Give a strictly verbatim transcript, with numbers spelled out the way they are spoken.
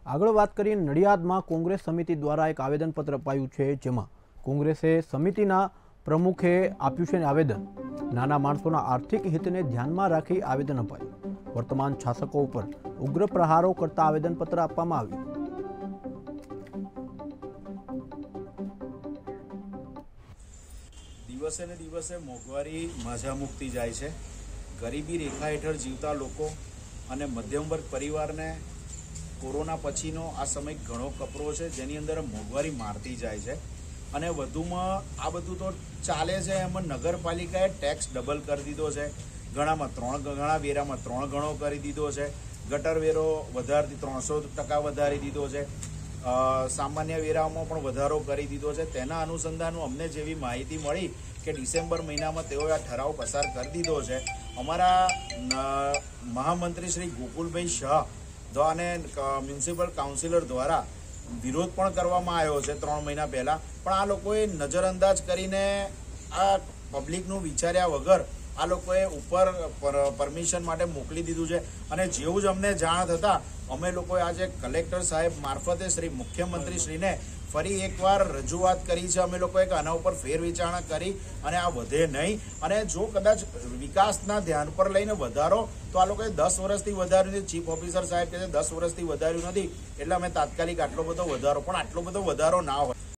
આગળ વાત કરીએ નડિયાદમાં કોંગ્રેસ સમિતિ દ્વારા એક આવેદનપત્ર અપાયું છે, જેમાં કોંગ્રેસે સમિતિના પ્રમુખે આપ્યું છે આવેદન। નાના માણસોના આર્થિક હિતને ધ્યાનમાં રાખી આવેદન અપાયું। વર્તમાન શાસકો ઉપર ઉગ્ર પ્રહારો કરતા આવેદનપત્ર આપવામાં આવ્યું। દિવસે ને દિવસે મોંઘવારી માઝા મુકતી જાય છે। ગરીબી રેખા હેઠળ જીવતા લોકો અને મધ્યમ વર્ગ પરિવારને કોરોના પછીનો આ સમય ઘણો કપરો છે, જેની અંદર મોંઘવારી મારતી જાય છે। અને વધુમાં આ બધું તો ચાલે છે, એમાં નગરપાલિકાએ ટેક્સ ડબલ કરી દીધો છે। ઘણામાં ત્રણ ઘણા વેરામાં ત્રણ ગણો કરી દીધો છે। ગટર વેરો વધારથી ત્રણસો ટકા વધારી દીધો છે। સામાન્ય વેરામાં પણ વધારો કરી દીધો છે। તેના અનુસંધાનમાં અમને જેવી માહિતી મળી કે ડિસેમ્બર મહિનામાં તેઓએ આ ઠરાવ પસાર કરી દીધો છે। અમારા મહામંત્રી શ્રી ગોકુલભાઈ શાહ અને મ્યુનિસિપલ કાઉન્સિલર દ્વારા વિરોધ પણ કરવામાં આવ્યો છે ત્રણ મહિના પહેલા, પણ આ લોકોએ નજરઅંદાજ કરીને આ પબ્લિકનું વિચાર્યા વગર આ લોકોએ ઉપર પરમિશન માટે મોકલી દીધું છે। અને જેવું જ અમને જાણ થતાં અમે લોકોએ આજે કલેક્ટર સાહેબ મારફતે શ્રી મુખ્યમંત્રી શ્રીને ફરી એકવાર રજૂઆત કરી છે। અમે લોકોએ આના ઉપર ફેર વિચારણા કરી અને આ વધે નહીં, અને જો કદાચ વિકાસના ધ્યાન પર લઈને વધારો તો આ લોકોએ દસ વર્ષથી વધાર્યું છે। ચીફ ઓફિસર સાહેબ કહે છે દસ વર્ષથી વધાર્યું નથી, એટલે અમે તાત્કાલિક આટલો બધો વધારો, પણ આટલો બધો વધારો ના હોય।